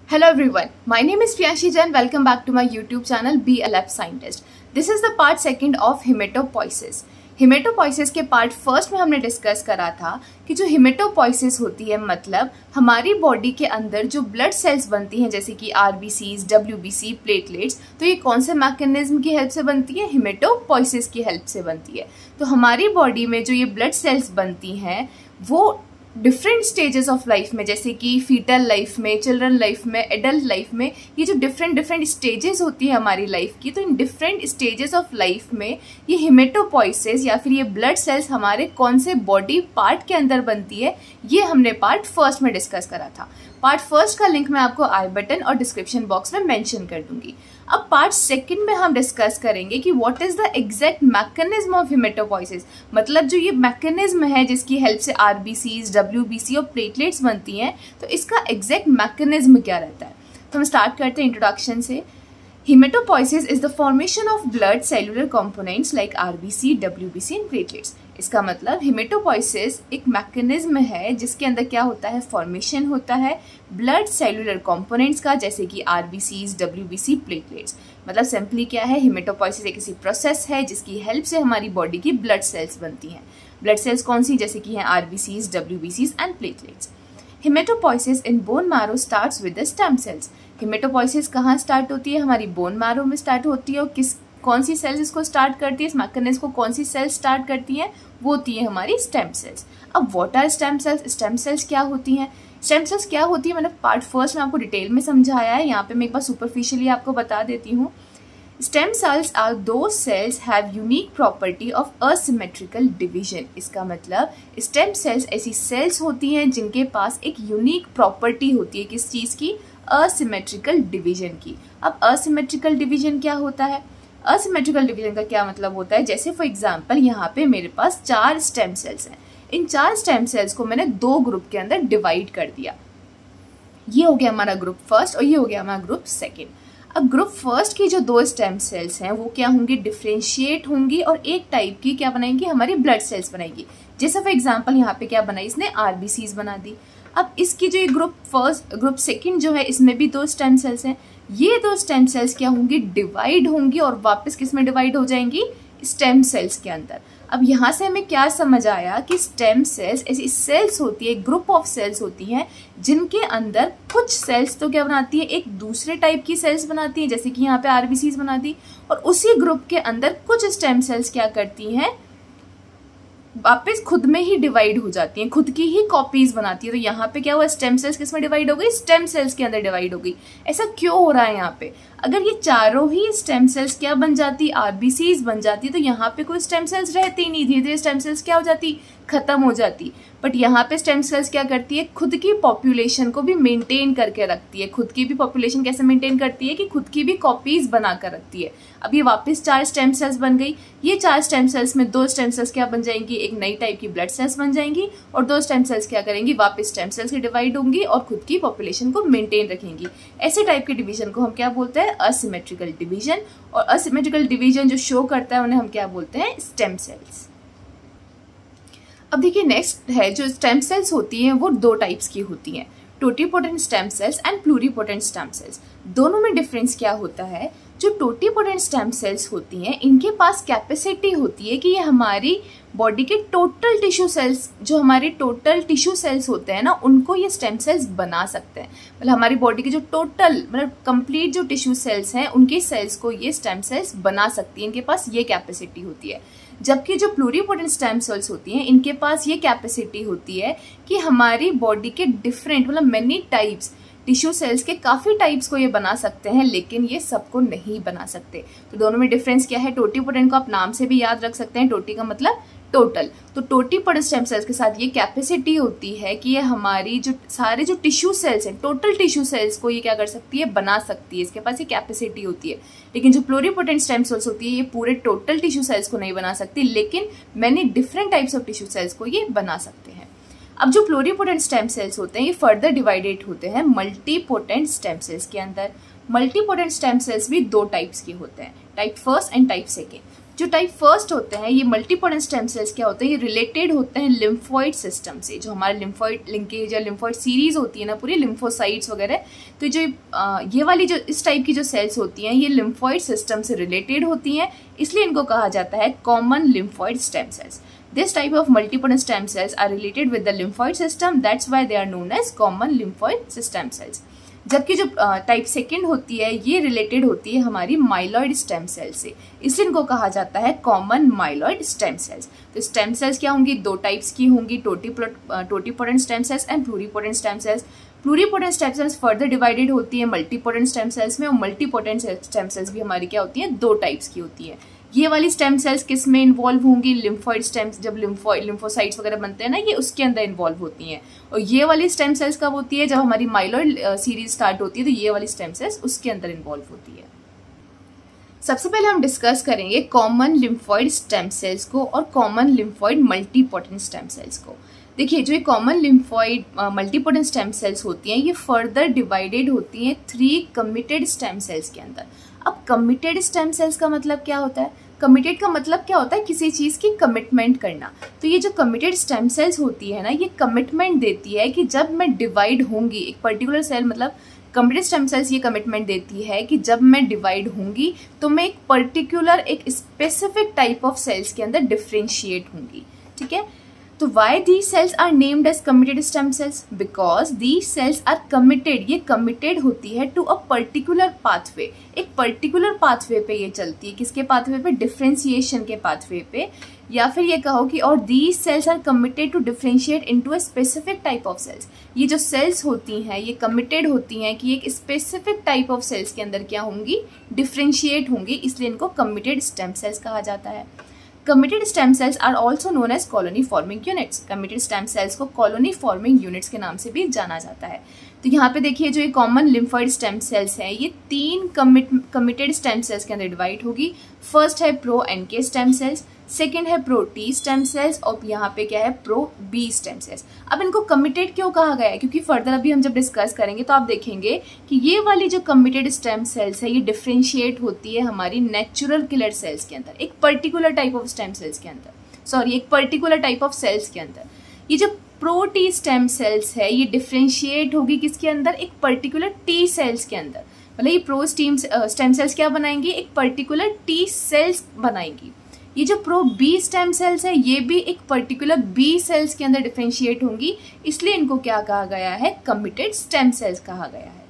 Hello everyone, my name is Priyanshi Jain. Welcome back to my YouTube channel Be a Lab Scientist. This is the part second of hematopoiesis. Hematopoiesis के part first में हमने discuss करा था कि जो haematopoiesis होती है मतलब हमारी बॉडी के अंदर जो ब्लड सेल्स बनती हैं जैसे कि आरबीसीज, डब्ल्यूबीसी, प्लेटलेट्स, तो ये कौन से मैकेनिज्म की हेल्प से बनती है? हिमेटोपोइसिस की हेल्प से बनती है। तो हमारी बॉडी में जो ये ब्लड सेल्स बनती हैं वो डिफरेंट स्टेजेस ऑफ लाइफ में, जैसे कि फीटल लाइफ में, चिल्ड्रन लाइफ में, एडल्ट लाइफ में, ये जो डिफरेंट स्टेजेस होती है हमारी लाइफ की, तो इन डिफरेंट स्टेजेस ऑफ लाइफ में ये हिमेटोपोइसिस या फिर ये ब्लड सेल्स हमारे कौन से बॉडी पार्ट के अंदर बनती है, ये हमने पार्ट फर्स्ट में डिस्कस करा था। पार्ट फर्स्ट का लिंक मैं आपको आई बटन और डिस्क्रिप्शन बॉक्स में मेंशन कर दूंगी। अब पार्ट सेकंड में हम डिस्कस करेंगे कि what is the exact mechanism of hematopoiesis, मतलब जो ये मैकेनिज्म है जिसकी हेल्प से आरबीसीज, डब्ल्यूबीसी और प्लेटलेट्स बनती हैं, तो इसका एग्जैक्ट मैकेनिज्म क्या रहता है। तो हम स्टार्ट करते हैं इंट्रोडक्शन से। Hematopoiesis is the formation of blood cellular components like RBC, WBC and platelets। इसका मतलब हिमेटोपोइसिस एक मैकेनिज्म है जिसके अंदर क्या होता है, फॉर्मेशन होता है ब्लड सेलुलर कंपोनेंट्स का, जैसे कि आरबीसीज, डब्ल्यूबीसी, प्लेटलेट्स। मतलब सिंपली क्या है, हिमेटोपोइसिस एक ऐसी प्रोसेस है जिसकी हेल्प से हमारी बॉडी की ब्लड सेल्स बनती हैं। ब्लड सेल्स कौन सी, जैसे कि हैं आरबीसीज, डब्ल्यूबीसीज and platelets. Hematopoiesis in bone marrow starts with the stem cells. Hematopoiesis कहाँ स्टार्ट होती है? हमारी बोन मैरो में स्टार्ट होती है। और कौन सी सेल्स इसको स्टार्ट करती है, इस मैकेनिज्म को कौन सी सेल्स स्टार्ट करती हैं? वो होती है हमारी स्टेम सेल्स। अब what are stem cells? Stem cells क्या होती हैं? स्टेम सेल्स क्या होती है, मैंने पार्ट फर्स्ट में आपको डिटेल में समझाया है, यहाँ पे मैं एक बार सुपरफिशियली आपको बता देती हूँ। Stem cells are the cells have unique property of asymmetrical division. इसका मतलब स्टेम सेल्स ऐसी सेल्स होती हैं जिनके पास एक यूनिक प्रॉपर्टी होती है, किस चीज़ की? असिमेट्रिकल डिवीजन की। अब असिमेट्रिकल डिवीजन क्या होता है? असिमेट्रिकल डिवीजन का क्या मतलब होता है, जैसे फॉर एग्जांपल यहाँ पे मेरे पास 4 स्टेम सेल्स हैं। इन 4 स्टेम सेल्स को मैंने 2 ग्रुप के अंदर डिवाइड कर दिया। ये हो गया हमारा ग्रुप फर्स्ट और ये हो गया हमारा ग्रुप सेकेंड। अब ग्रुप फर्स्ट की जो 2 स्टेम सेल्स हैं वो क्या होंगी, डिफ्रेंशिएट होंगी और एक टाइप की क्या बनाएंगी, हमारी ब्लड सेल्स बनाएगी। जैसे फॉर एग्जांपल यहाँ पे क्या बनाई, इसने आरबीसीज बना दी। अब इसकी जो ये ग्रुप सेकंड जो है इसमें भी 2 स्टेम सेल्स हैं। ये 2 स्टेम सेल्स क्या होंगी, डिवाइड होंगी और वापस किस में डिवाइड हो जाएंगी, स्टेम सेल्स के अंदर। अब यहाँ से हमें क्या समझ आया कि स्टेम सेल्स ऐसी सेल्स होती है, ग्रुप ऑफ सेल्स होती हैं जिनके अंदर कुछ सेल्स तो क्या बनाती है, एक दूसरे टाइप की सेल्स बनाती है, जैसे कि यहाँ पे आरबीसीज बना दी, और उसी ग्रुप के अंदर कुछ स्टेम सेल्स क्या करती हैं, वापस खुद में ही डिवाइड हो जाती हैं, खुद की ही कॉपीज बनाती है। तो यहाँ पे क्या हुआ, स्टेम सेल्स किस में डिवाइड हो गई, स्टेम सेल्स के अंदर डिवाइड हो गई। ऐसा क्यों हो रहा है यहाँ पे? अगर ये चारों ही स्टेम सेल्स क्या बन जाती, आरबीसीज बन जाती, तो यहाँ पे कोई स्टेम सेल्स रहती ही नहीं, धीरे धीरे स्टेम सेल्स क्या हो जाती, खत्म हो जाती। बट यहाँ पे स्टेम सेल्स क्या करती है, खुद की पॉपुलेशन को भी मेंटेन करके रखती है। खुद की भी पॉपुलेशन कैसे मेंटेन करती है कि खुद की भी कॉपीज बना कर रखती है। अब ये वापस 4 स्टेम सेल्स बन गई। ये 4 स्टेम सेल्स में 2 स्टेम सेल्स क्या बन जाएंगी, एक नई टाइप की ब्लड सेल्स बन जाएंगी, और 2 स्टेम सेल्स क्या करेंगी, वापस स्टेम सेल्स की डिवाइड होंगी और खुद की पॉपुलेशन को मेंटेन रखेंगी। ऐसे टाइप के डिवीजन को हम क्या बोलते हैं, असिमेट्रिकल डिवीजन। और असिमेट्रिकल डिवीजन जो शो करता है उन्हें हम क्या बोलते हैं, स्टेम सेल्स। अब देखिए नेक्स्ट है, जो स्टेम सेल्स होती हैं वो 2 टाइप्स की होती हैं, totipotent stem cells and pluripotent stem cells. दोनों में डिफरेंस क्या होता है? जो टोटिपोटेंट स्टेम सेल्स होती हैं इनके पास कैपेसिटी होती है कि ये हमारी बॉडी के टोटल टिश्यू सेल्स, जो हमारे टोटल टिश्यू सेल्स होते हैं ना, उनको ये स्टेम सेल्स बना सकते हैं। मतलब हमारी बॉडी के जो टोटल मतलब कंप्लीट जो टिश्यू सेल्स हैं उनके सेल्स को ये स्टेम सेल्स बना सकती है, इनके पास ये कैपेसिटी होती है। जबकि जो प्लूरिपोटेंट स्टेम सेल्स होती हैं इनके पास ये कैपेसिटी होती है कि हमारी बॉडी के डिफरेंट मतलब मेनी टाइप्स टिश्यू सेल्स के काफ़ी टाइप्स को ये बना सकते हैं, लेकिन ये सबको नहीं बना सकते। तो दोनों में डिफरेंस क्या है? टोटिपोटेंट को आप नाम से भी याद रख सकते हैं, टोटी का मतलब टोटल। तो टोटिपोटेंट स्टेम सेल्स के साथ ये कैपेसिटी होती है कि ये हमारी जो सारे जो टिश्यू सेल्स हैं, टोटल टिश्यू सेल्स को ये क्या कर सकती है, बना सकती है, इसके पास ये कैपेसिटी होती है। लेकिन जो प्लूरिपोटेंट स्टेम सेल्स होती है ये पूरे टोटल टिश्यू सेल्स को नहीं बना सकती, लेकिन many different types of tissue cells को ये बना सकते हैं। अब जो प्लूरिपोटेंट स्टेम सेल्स होते हैं ये फर्दर डिवाइडेड होते हैं मल्टीपोटेंट स्टेम सेल्स के अंदर। मल्टीपोटेंट स्टेम सेल्स भी 2 टाइप्स के होते हैं, type first and type second. जो टाइप फर्स्ट होते हैं ये मल्टीपोटेंट स्टेम सेल्स क्या होते हैं, ये रिलेटेड होते हैं लिम्फोइड सिस्टम से। जो हमारे लिम्फोइड लिंकेज या लिम्फोइड सीरीज होती है ना पूरी लिम्फोसाइट्स वगैरह, तो जो ये वाली जो इस टाइप की जो सेल्स होती हैं ये लिम्फोइड सिस्टम से रिलेटेड होती हैं, इसलिए इनको कहा जाता है common lymphoid stem cells. This type of multipotent stem cells are related with the lymphoid system. That's why they are known as common lymphoid stem cells. जबकि जो टाइप सेकेंड होती है ये रिलेटेड होती है हमारी माइलॉइड स्टेम सेल से, इसलिए इनको कहा जाता है कॉमन माइलॉइड स्टेम सेल्स। तो स्टेम सेल्स क्या होंगी, दो टाइप्स की होंगी, totipotent stem cells and pluripotent stem cells. Pluripotent stem cells further divided होती है मल्टीपोटेंट स्टेम सेल्स में, और मल्टीपोटेंट स्टेम सेल्स भी हमारी क्या होती है, दो टाइप्स की होती है। ये वाली स्टेम सेल्स किस में इन्वॉल्व होंगी, लिम्फोइड स्टेम्स, जब लिम्फोसाइट्स वगैरह बनते हैं ना ये उसके अंदर इन्वॉल्व होती हैं। और ये वाली स्टेम सेल्स कब होती है, जब हमारी माइलॉइड सीरीज स्टार्ट होती है, तो ये वाली स्टेम सेल्स उसके अंदर इन्वॉल्व होती है। सबसे पहले हम डिस्कस करेंगे कॉमन लिम्फोइड स्टेम सेल्स को और common lymphoid multipotent stem cells को। देखिए जो ये common lymphoid multipotent stem cells होती हैं ये फर्दर डिवाइडेड होती हैं 3 कमिटेड स्टेम सेल्स के अंदर। अब कमिटेड स्टेम सेल्स का मतलब क्या होता है, कमिटेड का मतलब क्या होता है, किसी चीज़ की कमिटमेंट करना। तो ये जो कमिटेड स्टेम सेल्स होती है ना ये कमिटमेंट देती है कि जब मैं डिवाइड होंगी एक पर्टिकुलर सेल, मतलब कमिटेड स्टेम सेल्स ये कमिटमेंट देती है कि जब मैं डिवाइड होंगी तो मैं एक पर्टिकुलर एक स्पेसिफिक टाइप ऑफ सेल्स के अंदर डिफ्रेंशिएट होंगी। ठीक है, तो why these cells are named as committed stem cells? Because these cells are committed, ये committed होती है to a particular pathway, एक particular pathway पे ये चलती है, किसके pathway पे, differentiation के pathway पे, या फिर ये कहो कि और these cells are committed to differentiate into a specific type of cells। ये जो cells होती हैं ये committed होती हैं कि एक specific type of cells के अंदर क्या होंगी, differentiate होंगी, इसलिए इनको committed stem cells कहा जाता है। Committed stem cells are also known as colony forming units। Committed stem cells को colony forming units के नाम से भी जाना जाता है। तो यहाँ पे देखिए जो ये कॉमन लिम्फोइड स्टेम सेल्स है ये 3 कमिटेड स्टेम सेल्स के अंदर डिवाइड होगी। फर्स्ट है pro NK stem cells, second है प्रो टी स्टेम सेल्स, और यहाँ पे क्या है, प्रो बी स्टेम सेल्स। अब इनको कमिटेड क्यों कहा गया है, क्योंकि फर्दर अभी हम जब डिस्कस करेंगे तो आप देखेंगे कि ये वाली जो कमिटेड स्टेम सेल्स है ये डिफ्रेंशिएट होती है हमारी नेचुरल किलर सेल्स के अंदर, एक particular type of stem cells के अंदर, सॉरी एक पर्टिकुलर टाइप ऑफ सेल्स के अंदर। ये जो प्रो टी स्टेम सेल्स है ये डिफ्रेंशिएट होगी किसके अंदर, एक पर्टिकुलर टी सेल्स के अंदर। मतलब ये प्रो स्टेम सेल्स क्या बनाएंगी, एक पर्टिकुलर टी सेल्स बनाएंगी। ये जो प्रो बी स्टेम सेल्स है ये भी एक पर्टिकुलर बी सेल्स के अंदर डिफ्रेंशिएट होंगी, इसलिए इनको क्या कहा गया है, कमिटेड स्टेम सेल्स कहा गया है।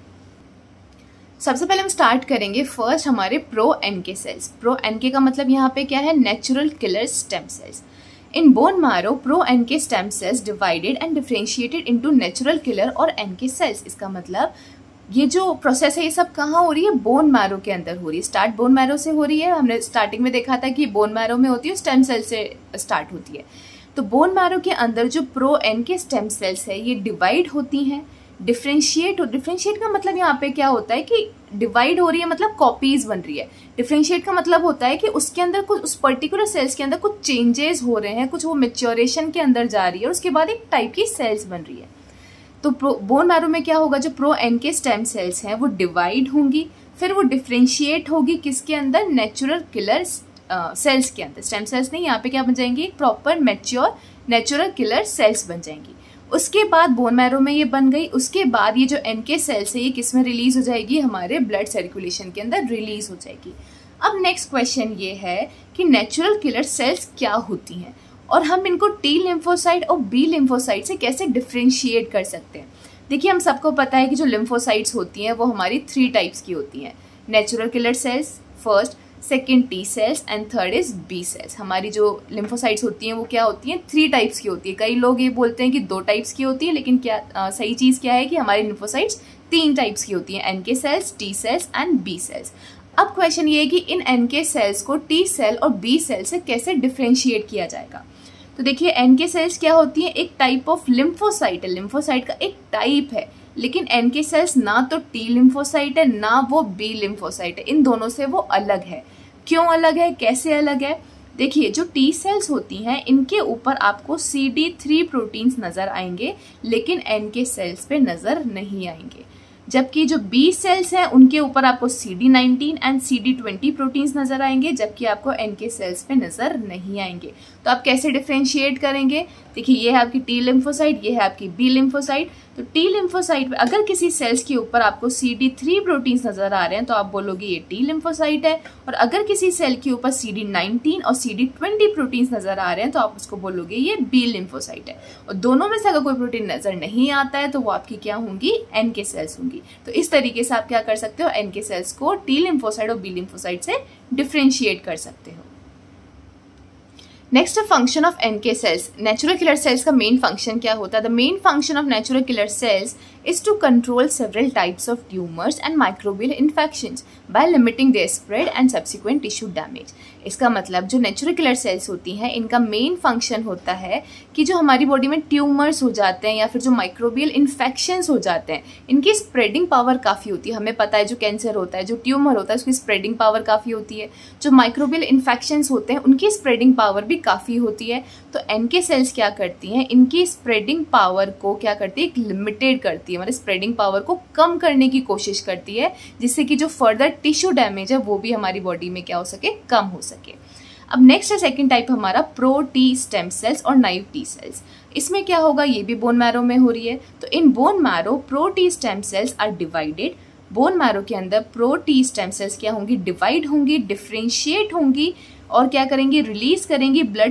सबसे पहले हम स्टार्ट करेंगे फर्स्ट हमारे pro NK cells. Pro NK का मतलब यहाँ पे क्या है, natural killer stem cells. In bone marrow, pro-NK stem cells divided and differentiated into natural killer और NK cells। इसका मतलब ये जो प्रोसेस है ये सब कहाँ हो रही है, बोन मैरो के अंदर हो रही है। स्टार्ट बोन मैरो से हो रही है, हमने स्टार्टिंग में देखा था कि बोन मैरो में होती है, स्टेम सेल से स्टार्ट होती है। तो बोन मैरो के अंदर जो प्रो एनके स्टेम सेल्स है ये डिवाइड होती हैं, डिफ्रेंशिएट का मतलब यहाँ पे क्या होता है कि डिवाइड हो रही है मतलब कॉपीज बन रही है। डिफ्रेंशिएट का मतलब होता है कि उसके अंदर कुछ, उस पर्टिकुलर सेल्स के अंदर कुछ चेंजेस हो रहे हैं, कुछ वो मैच्योरेशन के अंदर जा रही है और उसके बाद एक टाइप की सेल्स बन रही है। तो बोन मैरो में क्या होगा, जो प्रो एनके स्टेम सेल्स हैं वो डिवाइड होंगी, फिर वो डिफ्रेंशिएट होगी किसके अंदर, नेचुरल किलर सेल्स के अंदर। स्टेम सेल्स नहीं, यहाँ पे क्या बन जाएंगी, proper mature natural killer cells बन जाएंगी। उसके बाद बोन मैरो में ये बन गई, उसके बाद ये जो एनके सेल्स है ये किस में रिलीज हो जाएगी, हमारे ब्लड सर्कुलेशन के अंदर रिलीज हो जाएगी। अब नेक्स्ट क्वेश्चन ये है कि नेचुरल किलर सेल्स क्या होती हैं और हम इनको टी लिम्फोसाइट और बी लिम्फोसाइट से कैसे डिफ्रेंशिएट कर सकते हैं। देखिए हम सबको पता है कि जो लिम्फोसाइट्स होती हैं वो हमारी 3 टाइप्स की होती हैं, natural killer cells first, second T cells and third is B cells. हमारी जो लिम्फोसाइट्स होती हैं वो क्या होती हैं, 3 टाइप्स की होती है। कई लोग ये बोलते हैं कि 2 टाइप्स की होती है, लेकिन क्या सही चीज़ क्या है कि हमारी लिम्फोसाइट्स 3 टाइप्स की होती हैं, NK cells, T cells and B cells. अब क्वेश्चन ये है कि इन एनके सेल्स को टी सेल और बी सेल से कैसे डिफ्रेंशिएट किया जाएगा। तो देखिए एनके सेल्स क्या होती हैं, एक टाइप ऑफ लिम्फोसाइट है, लिम्फोसाइट का एक टाइप है, लेकिन एनके सेल्स ना तो टी लिम्फोसाइट है ना वो बी लिम्फोसाइट है, इन दोनों से वो अलग है। क्यों अलग है, कैसे अलग है, देखिए जो टी सेल्स होती हैं इनके ऊपर आपको CD3 प्रोटीन्स नजर आएंगे, लेकिन एनके सेल्स पे नजर नहीं आएंगे। जबकि जो बी सेल्स हैं उनके ऊपर आपको CD19 एंड CD20 प्रोटीन्स नजर आएंगे, जबकि आपको NK सेल्स पे नजर नहीं आएंगे। तो आप कैसे डिफ्रेंशिएट करेंगे? देखिए ये है आपकी T लिम्फोसाइट, ये है आपकी B लिम्फोसाइट। तो T लिम्फोसाइट पे अगर किसी सेल्स के ऊपर आपको CD3 प्रोटीन्स नजर आ रहे हैं तो आप बोलोगे ये T लिम्फोसाइट है, और अगर किसी सेल के ऊपर CD19 और CD20 प्रोटीन्स नजर आ रहे हैं तो आप उसको बोलोगे ये B लिम्फोसाइट है। और दोनों में से अगर कोई प्रोटीन नजर नहीं आता है तो वो आपकी क्या होंगी? NK सेल्स होंगी। तो इस तरीके से आप क्या कर सकते हो? NK सेल्स को T लिम्फोसाइट और B लिम्फोसाइट से डिफरेंशिएट कर सकते हो। Next function of NK cells. Natural killer cells का मेन फंक्शन क्या होता है? The main function of natural killer cells is to control several types of tumors and microbial infections by limiting their spread and subsequent tissue damage। इसका मतलब जो natural killer sales होती हैं इनका मेन फंक्शन होता है कि जो हमारी बॉडी में ट्यूमर्स हो जाते हैं या फिर जो माइक्रोबियल इन्फेक्शंस हो जाते हैं इनकी स्प्रेडिंग पावर काफ़ी होती है। हमें पता है जो कैंसर होता है, जो ट्यूमर होता है उसकी स्प्रेडिंग पावर काफ़ी होती है। जो माइक्रोबियल इन्फेक्शंस होते हैं उनकी स्प्रेडिंग पावर भी काफ़ी होती है। तो NK सेल्स क्या करती हैं? इनकी स्प्रेडिंग पावर को क्या करती है? एक लिमिटेड करती है, मतलब स्प्रेडिंग पावर को कम करने की कोशिश करती है, जिससे कि जो फर्दर टिश्यू डैमेज है वो भी हमारी बॉडी में क्या हो सके? कम हो सके। अब नेक्स्ट है सेकंड टाइप हमारा प्रो टी स्टेम सेल्स और नाइव टी सेल्स। इसमें क्या होगा? ये भी बोन मैरो में हो रही है। तो in bone marrow pro T stem cells are divided. Bone marrow के अंदर प्रो टी स्टेम सेल्स क्या होंगी? डिवाइड होंगी, डिफ्रेंशिएट होंगी और क्या करेंगी? रिलीज करेंगी ब्लड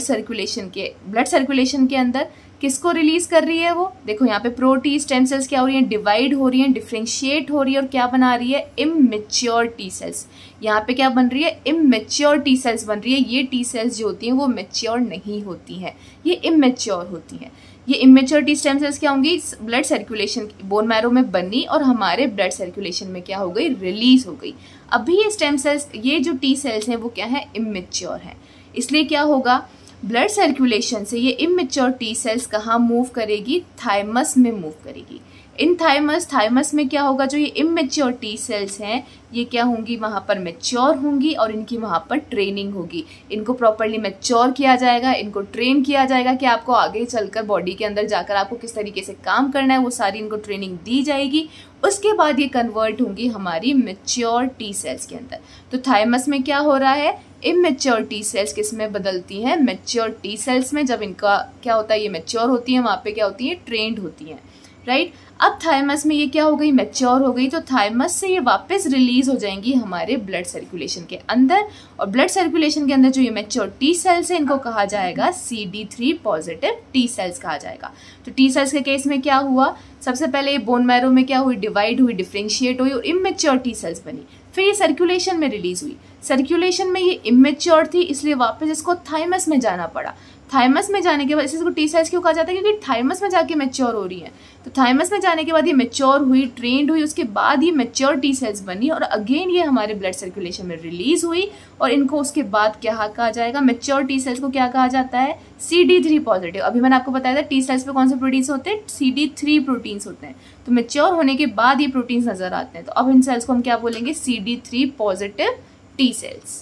सर्कुलेशन के अंदर। किसको रिलीज कर रही है वो? देखो यहाँ पे प्रो टी स्टेम सेल्स क्या हो रही है? डिवाइड हो रही है, डिफ्रेंशिएट हो रही है और क्या बना रही है? Immature T cells. यहाँ पे क्या बन रही है? इमैच्योर टी सेल्स बन रही है। ये टी सेल्स जो होती हैं वो मैच्योर नहीं होती हैं, ये इमैच्योर होती हैं। ये इमैच्योर टी स्टेम सेल्स क्या होंगी? ब्लड सर्कुलेशन बोन मैरो में बनी और हमारे ब्लड सर्कुलेशन में क्या हो गई? रिलीज हो गई। अभी ये स्टेम सेल्स, ये जो टी सेल्स हैं वो क्या है? इमैच्योर है। इसलिए क्या होगा? ब्लड सर्कुलेशन से ये इमैच्योर टी सेल्स कहाँ मूव करेगी? थाइमस में मूव करेगी। इन थाइमस में क्या होगा? जो ये इमैच्योर टी सेल्स हैं ये क्या होंगी? वहाँ पर मैच्योर होंगी और इनकी वहाँ पर ट्रेनिंग होगी। इनको प्रॉपरली मैच्योर किया जाएगा, इनको ट्रेन किया जाएगा कि आपको आगे चलकर बॉडी के अंदर जाकर आपको किस तरीके से काम करना है, वो सारी इनको ट्रेनिंग दी जाएगी। उसके बाद ये कन्वर्ट होंगी हमारी मैच्योर टी सेल्स के अंदर। तो थाइमस में क्या हो रहा है? इमैच्योर टी सेल्स किस में बदलती हैं? मैच्योर टी सेल्स में। जब इनका क्या होता है? ये मैच्योर होती हैं, वहाँ पे क्या होती है? ट्रेंड होती हैं, राइट। अब थाइमस में ये क्या हो गई? मैच्योर हो गई। तो थाइमस से ये वापस रिलीज हो जाएंगी हमारे ब्लड सर्कुलेशन के अंदर, और ब्लड सर्कुलेशन के अंदर जो ये मैच्योर टी सेल्स है इनको कहा जाएगा CD3 पॉजिटिव टी सेल्स कहा जाएगा। तो टी सेल्स के केस में क्या हुआ? सबसे पहले ये बोन मैरो में क्या हुई? डिवाइड हुई, डिफ्रेंशिएट हुई और इमैच्योर टी सेल्स बनी। फिर ये सर्कुलेशन में रिलीज हुई। सर्कुलेशन में ये इमैच्योर थी इसलिए वापस इसको थाइमस में जाना पड़ा। थाइमस में जाने के बाद इसको टी सेल्स क्यों कहा जाता है? क्योंकि थाइमस में जाके मैच्योर हो रही हैं। तो थाइमस में जाने के बाद ये मैच्योर हुई, ट्रेंड हुई, उसके बाद ये मैच्योर टी सेल्स बनी और अगेन ये हमारे ब्लड सर्कुलेशन में रिलीज हुई और इनको उसके बाद क्या कहा जाएगा? मैच्योर टी सेल्स को क्या कहा जाता है? CD3 positive. अभी मैंने आपको बताया था टी सेल्स पे कौन से प्रोटीन्स होते हैं? CD3 प्रोटीन्स होते हैं। तो मैच्योर होने के बाद ये प्रोटीन्स नजर आते हैं। तो अब इन सेल्स को हम क्या बोलेंगे? CD3 positive T cells.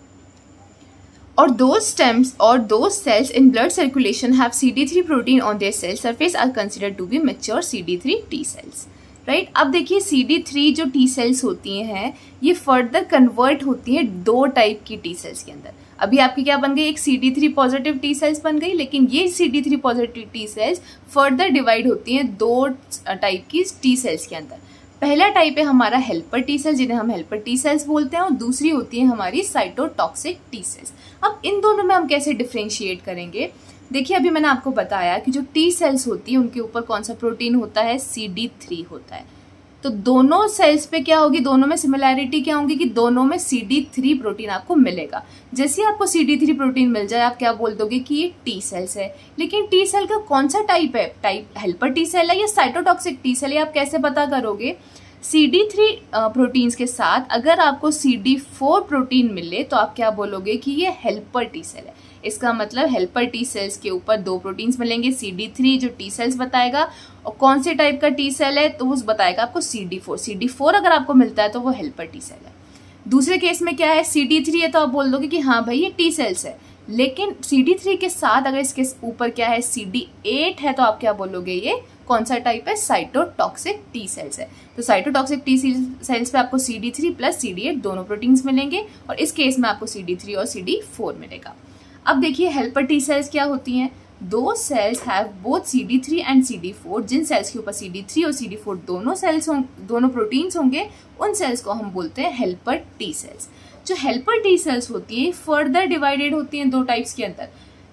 Or those cells in blood circulation have CD3 protein on their cell surface are considered to be mature CD3 T cells, right? अब देखिए CD3 जो T cells होती हैं ये फर्दर कन्वर्ट होती हैं दो type की T cells के अंदर। अभी आपकी क्या बन गई? एक CD3 पॉजिटिव T cells बन गई, लेकिन ये CD3 positive T cells further divide होती हैं दो टाइप की T cells के अंदर। पहला टाइप है हमारा हेल्पर टी सेल्स, जिन्हें हम हेल्पर टी सेल्स बोलते हैं, और दूसरी होती है हमारी साइटोटॉक्सिक टी सेल्स। अब इन दोनों में हम कैसे डिफ्रेंशिएट करेंगे? देखिए अभी मैंने आपको बताया कि जो टी सेल्स होती है उनके ऊपर कौन सा प्रोटीन होता है? CD3 होता है। तो दोनों सेल्स पे क्या होगी? दोनों में सिमिलैरिटी क्या होगी कि दोनों में CD3 प्रोटीन आपको मिलेगा। जैसे आपको CD3 प्रोटीन मिल जाए आप क्या बोल दोगे कि ये टी सेल्स है। लेकिन टी सेल का कौन सा टाइप है? टाइप हेल्पर टी सेल है या साइटोटॉक्सिक टी सेल है? आप कैसे पता करोगे? CD3 प्रोटीन्स के साथ अगर आपको CD4 प्रोटीन मिले तो आप क्या बोलोगे कि ये हेल्पर टी सेल है। इसका मतलब हेल्पर टी सेल्स के ऊपर दो प्रोटीन्स मिलेंगे, CD3 जो टी सेल्स बताएगा, और कौन से टाइप का टी सेल है तो वो बताएगा आपको CD4 अगर आपको मिलता है तो वो हेल्पर टी सेल है। दूसरे केस में क्या है? CD3 है तो आप बोल दोगे कि हाँ भाई ये टी सेल्स है, लेकिन CD3 के साथ अगर इसके ऊपर क्या है? CD8 है तो आप क्या बोलोगे? ये कौन सा टाइप है, साइटोटॉक्सिक टी सेल्स है। तो साइटोटॉक्सिक टी सेल्स पे आपको CD3 प्लस CD8 दोनों प्रोटीन्स मिलेंगे और इस केस में आपको CD3 और CD4 मिलेगा। अब देखिए हेल्पर टी सेल्स क्या होती हैं। दो cells have both CD3 and CD4। जिन सेल्स के ऊपर CD3 और CD4 दोनों प्रोटीन्स होंगे उन सेल्स को हम बोलते हैं हेल्पर टी सेल्स। जो हेल्पर टी सेल्स होती है फर्दर डिवाइडेड होती हैं दो टाइप्स के अंदर,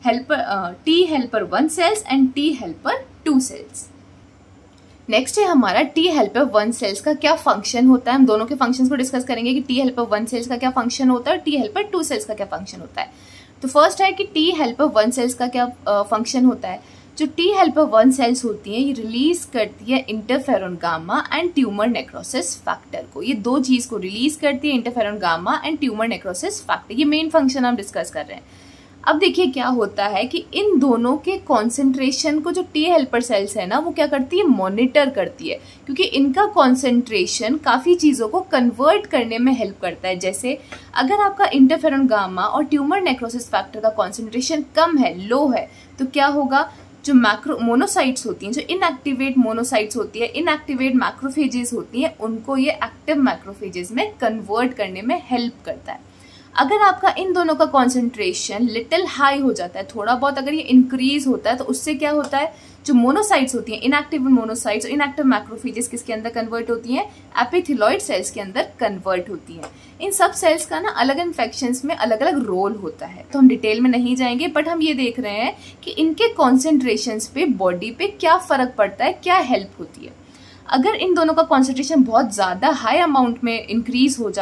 T helper 1 cells and T helper 2 cells. Next है हमारा टी हेल्पर 1 सेल्स का क्या फंक्शन होता है। हम दोनों के फंक्शंस को डिस्कस करेंगे कि टी हेल्पर 1 सेल्स का क्या फंक्शन होता है और टी हेल्पर 2 सेल्स का क्या फंक्शन होता है। तो फर्स्ट है कि टी हेल्पर 1 सेल्स का क्या फंक्शन होता है। जो टी हेल्पर 1 सेल्स होती हैं ये रिलीज करती है interferon gamma and tumour necrosis factor को। ये दो चीज को रिलीज करती है, interferon gamma and tumour necrosis factor. ये मेन फंक्शन हम डिस्कस कर रहे हैं। अब देखिए क्या होता है कि इन दोनों के कॉन्सेंट्रेशन को जो टी हेल्पर सेल्स है ना वो क्या करती है, मॉनिटर करती है, क्योंकि इनका कॉन्सेंट्रेशन काफी चीजों को कन्वर्ट करने में हेल्प करता है। जैसे अगर आपका इंटरफेरॉन गामा और ट्यूमर नेक्रोसिस फैक्टर का कॉन्सेंट्रेशन कम है, लो है, तो क्या होगा, जो मोनोसाइट्स होती हैं, जो इनएक्टिवेट मोनोसाइट्स होती है, इनएक्टिवेट मैक्रोफेजेस होती हैं, उनको ये एक्टिव मैक्रोफेजेस में कन्वर्ट करने में हेल्प करता है। अगर आपका इन दोनों का कॉन्सेंट्रेशन लिटिल हाई हो जाता है, थोड़ा बहुत अगर ये इंक्रीज होता है, तो उससे क्या होता है, जो मोनोसाइट्स होती हैं, इनएक्टिव मोनोसाइट्स और इनएक्टिव मैक्रोफेजेस किसके अंदर कन्वर्ट होती हैं, एपिथेलॉइड सेल्स के अंदर कन्वर्ट होती हैं। इन सब सेल्स का ना अलग इन्फेक्शंस में अलग अलग रोल होता है, तो हम डिटेल में नहीं जाएंगे, बट हम ये देख रहे हैं कि इनके कॉन्सेंट्रेशंस पे बॉडी पे क्या फर्क पड़ता है, क्या हेल्प होती है। अगर इन दोनों का कॉन्सेंट्रेशन बहुत ज़्यादा हाई अमाउंट में इंक्रीज हो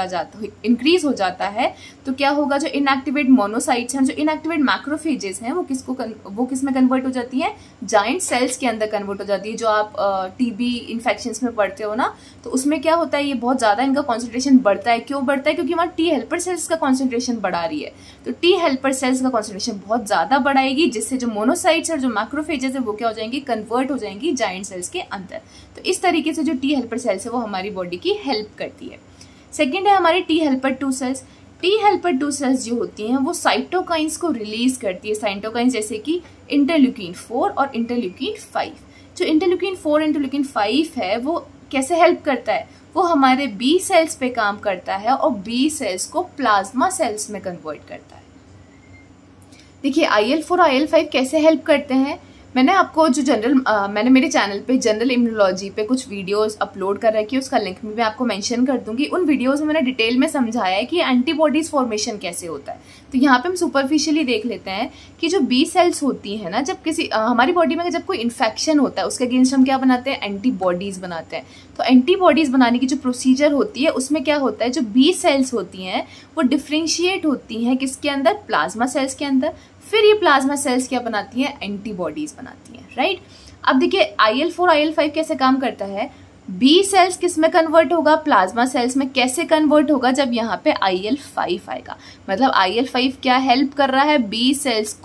जाता है तो क्या होगा, जो इनएक्टिवेट मोनोसाइट्स हैं, जो इनएक्टिवेट मैक्रोफेजेस हैं, वो किस में कन्वर्ट हो जाती हैं, जाइंट सेल्स के अंदर कन्वर्ट हो जाती है। जो आप टीबी इन्फेक्शंस में पढ़ते हो ना, तो उसमें क्या होता है, ये बहुत ज़्यादा इनका कॉन्सेंट्रेशन बढ़ता है। क्यों बढ़ता है, क्योंकि वहाँ टी हेल्पर सेल्स का कॉन्सेंट्रेशन बढ़ा रही है। तो टी हेल्पर सेल्स का कॉन्सेंट्रेशन बहुत ज़्यादा बढ़ाएगी, जिससे जो मोनोसाइट्स और जो मैक्रोफेजेस है वो क्या हो जाएंगी, कन्वर्ट हो जाएंगी जाइंट सेल्स के अंदर। तो इस तरीके से जो टी हेल्पर सेल्स है वो हमारी बॉडी की हेल्प करती है। सेकेंड है हमारी T helper 2 cells. T helper 2 cells जो होती हैं वो साइटोकाइंस को रिलीज करती है। साइटोकाइंस जैसे कि इंटरल्यूकिन 4 और इंटरल्यूकिन 5। जो इंटरल्यूकिन 4 इंटरल्यूकिन 5 है वो कैसे हेल्प करता है, वो हमारे बी सेल्स पे काम करता है और बी सेल्स को प्लाज्मा सेल्स में कन्वर्ट करता है। देखिए IL4 और IL5 कैसे हेल्प करते हैं। मैंने आपको जो मैंने मेरे चैनल पे जनरल इम्यूनोलॉजी पे कुछ वीडियोस अपलोड कर रखी है, उसका लिंक भी मैं आपको मेंशन कर दूंगी। उन वीडियोस में मैंने डिटेल में समझाया है कि एंटीबॉडीज फॉर्मेशन कैसे होता है। तो यहाँ पे हम सुपरफिशियली देख लेते हैं कि जो बी सेल्स होती है ना, जब किसी हमारी बॉडी में जब कोई इन्फेक्शन होता है उसके अगेंस्ट हम क्या बनाते हैं, एंटीबॉडीज बनाते हैं। तो एंटीबॉडीज बनाने की जो प्रोसीजर होती है उसमें क्या होता है, जो बी सेल्स होती हैं वो डिफ्रेंशिएट होती हैं किसके अंदर, प्लाज्मा सेल्स के अंदर। फिर ये प्लाज्मा सेल्स क्या बनाती हैं, एंटीबॉडीज बनाती हैं, राइट। अब देखिए IL4 IL5 कैसे काम करता है। बी सेल्स किस में कन्वर्ट होगा, प्लाज्मा सेल्स में। कैसे कन्वर्ट होगा, जब यहाँ पे IL5 आएगा। मतलब IL5 क्या हेल्प कर रहा है, बी सेल्स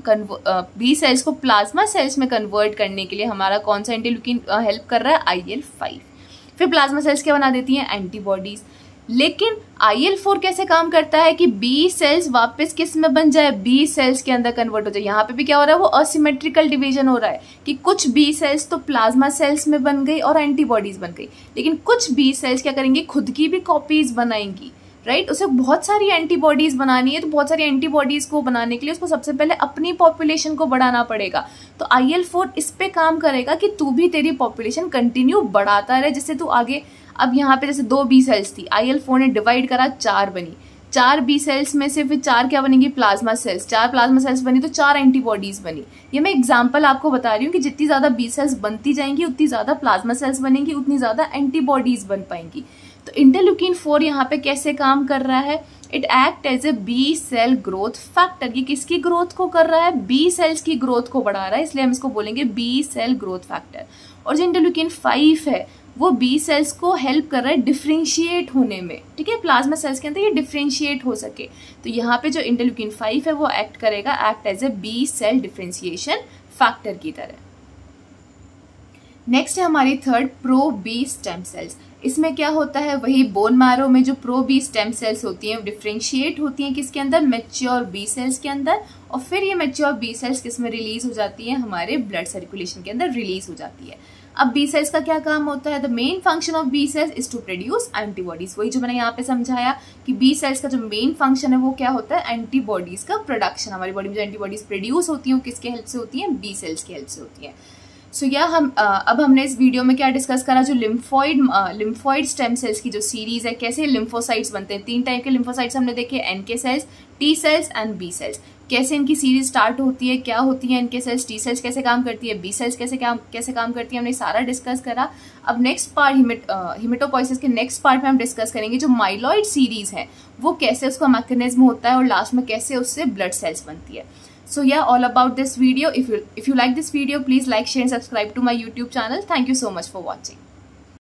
को प्लाज्मा सेल्स में कन्वर्ट करने के लिए हमारा कौन सा इंटरल्यूकिन हेल्प कर रहा है, IL5। फिर प्लाज्मा सेल्स क्या बना देती हैं, एंटीबॉडीज। लेकिन IL4 कैसे काम करता है कि बी सेल्स वापस किस में बन जाए, बी सेल्स के अंदर कन्वर्ट हो जाए। यहाँ पे भी क्या हो रहा है, वो असिमेट्रिकल डिवीजन हो रहा है कि कुछ बी सेल्स तो प्लाज्मा सेल्स में बन गई और एंटीबॉडीज बन गई, लेकिन कुछ बी सेल्स क्या करेंगी, खुद की भी कॉपीज बनाएंगी, राइट। उसे बहुत सारी एंटीबॉडीज बनानी है, तो बहुत सारी एंटीबॉडीज को बनाने के लिए उसको सबसे पहले अपनी पॉपुलेशन को बढ़ाना पड़ेगा। तो IL4 इस पे काम करेगा कि तू भी तेरी पॉपुलेशन कंटिन्यू बढ़ाता रहे, जिससे तू आगे। अब यहाँ पे जैसे 2 बी सेल्स थी, IL4 ने डिवाइड करा, 4 बनी। 4 बी सेल्स में से फिर 4 क्या बनेंगी, प्लाज्मा सेल्स। 4 प्लाज्मा सेल्स बनी तो 4 एंटीबॉडीज बनी। ये मैं एग्जांपल आपको बता रही हूँ कि जितनी ज्यादा बी सेल्स बनती जाएंगी उतनी ज्यादा प्लाज्मा सेल्स बनेंगी, उतनी ज्यादा एंटीबॉडीज बन पाएंगी। तो इंटरल्यूकिन 4 यहाँ पे कैसे काम कर रहा है, it act as a B cell growth factor. ये किसकी ग्रोथ को कर रहा है, बी सेल्स की ग्रोथ को बढ़ा रहा है, इसलिए हम इसको बोलेंगे बी सेल ग्रोथ फैक्टर। और जो इंटरल्यूकिन 5 है वो बी सेल्स को हेल्प कर रहा है डिफ्रेंशिएट होने में, ठीक है, प्लाज्मा सेल्स के अंदर ये डिफ्रेंशिएट हो सके। तो यहाँ पे जो इंटरल्यूकिन 5 है वो act as a B cell differentiation factor की तरह। नेक्स्ट है हमारी third, pro B stem cells. इसमें क्या होता है, वही बोन मैरो में जो प्रो बी स्टेम सेल्स होती हैं वो डिफ्रेंशिएट होती हैं किसके अंदर, मैच्योर बी सेल्स के अंदर। और फिर ये मैच्योर बी सेल्स किस में रिलीज हो जाती है, हमारे ब्लड सर्कुलेशन के अंदर रिलीज हो जाती है। अब बी सेल्स का क्या काम होता है? The main function of B cells is to produce antibodies. वही जो मैंने यहाँ पे समझाया कि बी सेल्स का जो मेन फंक्शन है वो क्या होता है? एंटीबॉडीज का प्रोडक्शन। हमारी बॉडी में जो एंटीबॉडीज प्रोड्यूस होती हैं वो किसके हेल्प से होती हैं? बी सेल्स की हेल्प से होती है। सो अब हमने इस वीडियो में क्या डिस्कस करा? जो लिम्फॉइड स्टेम सेल्स की जो सीरीज है, कैसे लिम्फोसाइट्स बनते हैं। 3 टाइप के लिम्फोसाइट्स हमने देखे, NK cells, T cells and B cells. कैसे इनकी सीरीज स्टार्ट होती है, क्या होती है एनके सेल्स, टी सेल्स कैसे काम करती है, बी सेल्स कैसे काम करती है, हमने सारा डिस्कस करा। अब नेक्स्ट पार्ट हिमेटोपोइसिस के नेक्स्ट पार्ट में हम डिस्कस करेंगे जो माइलॉइड सीरीज है वो कैसे उसका मैकेनिज्म होता है और लास्ट में कैसे उससे ब्लड सेल्स बनती है। So yeah, all about this video. If you like this video, please like, share and subscribe to my YouTube channel. Thank you so much for watching.